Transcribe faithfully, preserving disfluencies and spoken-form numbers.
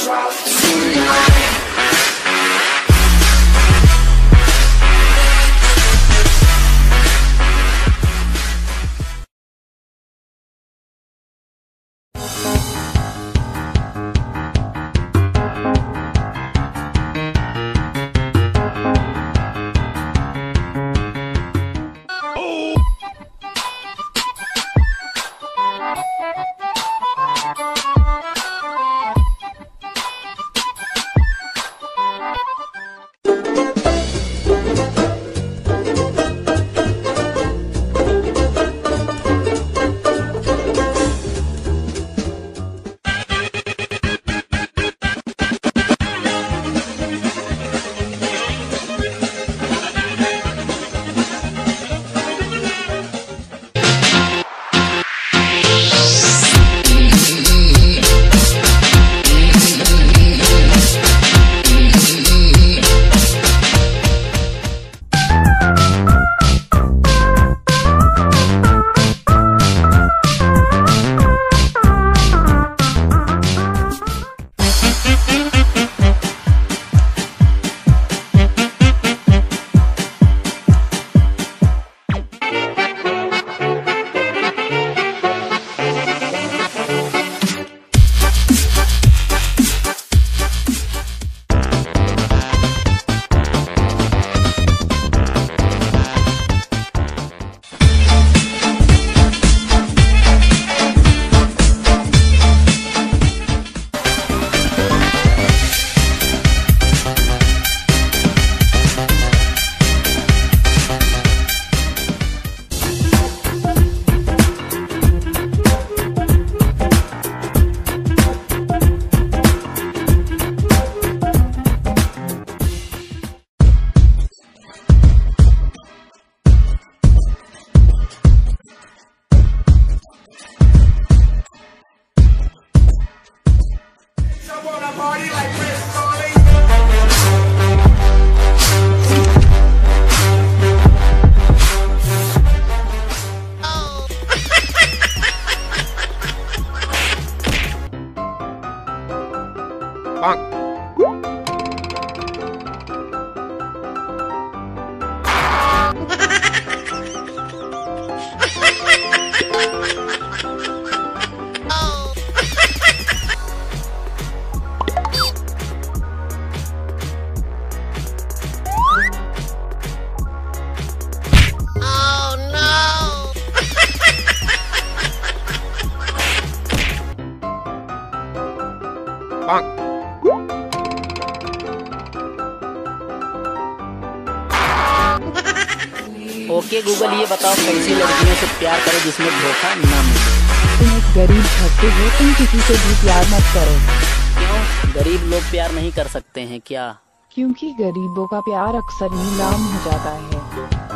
Okay Google, ये बताओ कैसी लड़कियों से प्यार करें जिसमें धोखा ना मिले। तुम एक गरीब भक्ति हो, तुम किसी से भी प्यार मत करो। क्यों? गरीब लोग प्यार नहीं कर सकते हैं क्या? क्योंकि गरीबों का प्यार अक्सर नीलाम हो जाता है।